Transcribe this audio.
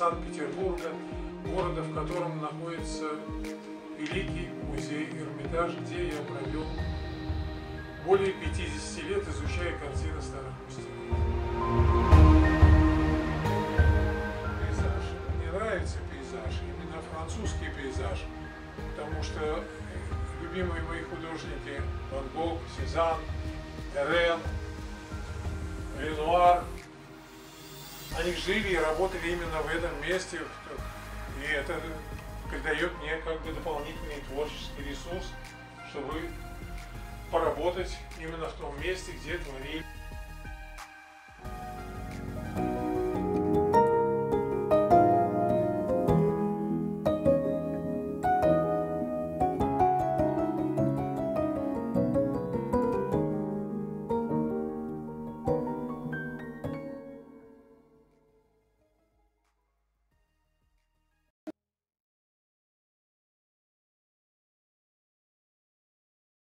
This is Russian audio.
Санкт-Петербурга, города, в котором находится Великий музей Эрмитаж, где я провел более 50 лет, изучая картины старых мастеров. Пейзаж. Мне нравится пейзаж, именно французский пейзаж, потому что любимые мои художники Ван Гог, Сезанн, Эрен, Ренуар, они жили и работали именно в этом месте, и это придает мне как бы дополнительный творческий ресурс, чтобы поработать именно в том месте, где творили